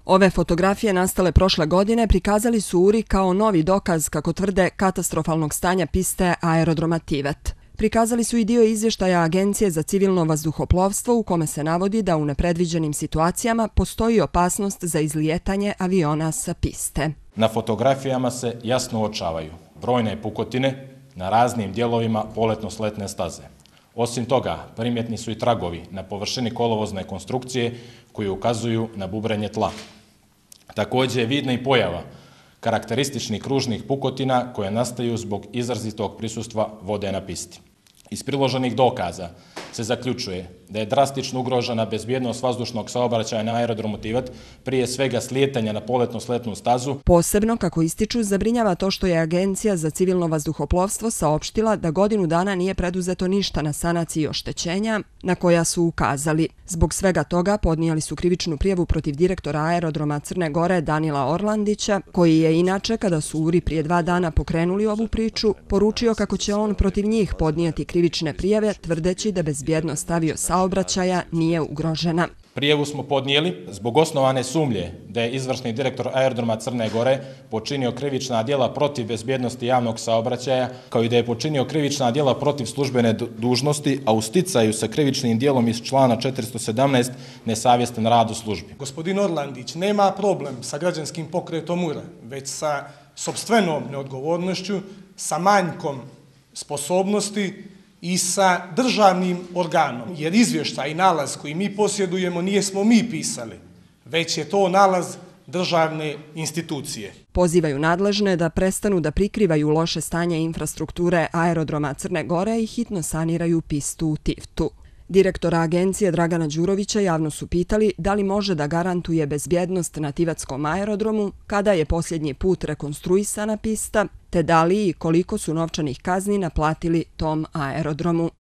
Ove fotografije nastale prošle godine prikazali su URI kao novi dokaz, kako tvrde, katastrofalnog stanja piste aerodroma Tivet. Prikazali su i dio izvještaja Agencije za civilno vazduhoplovstvo u kome se navodi da u nepredviđenim situacijama postoji opasnost za izlijetanje aviona sa piste. Na fotografijama se jasno uočavaju brojne pukotine na raznim dijelovima poletno-sletne staze. Osim toga, primjetni su i tragovi na površini kolovozne konstrukcije koji ukazuju na bubrenje tla. Također je vidna i pojava karakterističnih kružnih pukotina koje nastaju zbog izrazitog prisustva vode na pisti. Iz priloženih dokaza se zaključuje da je drastično ugrožena bezbjednost vazdušnog saobraćaja na aerodromu Tivet, prije svega slijetanja na poletno-sletnu stazu. Posebno, kako ističu, zabrinjava to što je Agencija za civilno vazduhoplovstvo saopštila da godinu dana nije preduzeto ništa na sanaciji oštećenja na koja su ukazali. Zbog svega toga podnijeli su krivičnu prijavu protiv direktora aerodroma Crne Gore Danila Orlandića, koji je inače, kada su URI prije 2 dana pokrenuli ovu priču, poručio kako će on protiv njih podnijeti krivične prijave, tvrdeći da bezbjednost aviosaobraćaja nije ugrožena. Prijavu smo podnijeli zbog osnovane sumnje da je izvršni direktor aerodroma Crne Gore počinio krivična djela protiv bezbjednosti javnog saobraćaja, kao i da je počinio krivična djela protiv službene dužnosti, a u sticaju sa krivičnim djelom iz člana 417 nesavjestan rad u službi. Gospodin Orlandić nema problem sa građanskim pokretom URA, već sa sopstvenom neodgovornošću, sa manjkom sposobnosti i sa državnim organom, jer izvještaj i nalaz koji mi posjedujemo nijesmo mi pisali, već je to nalaz državne institucije. Pozivaju nadležne da prestanu da prikrivaju loše stanje infrastrukture aerodroma Crne Gore i hitno saniraju pistu u Tivtu. Direktora agencije Dragana Đurovića javno su pitali da li može da garantuje bezbjednost na Tivetskom aerodromu, kada je posljednji put rekonstruisana pista, te da li i koliko su novčanih kazni naplatili tom aerodromu.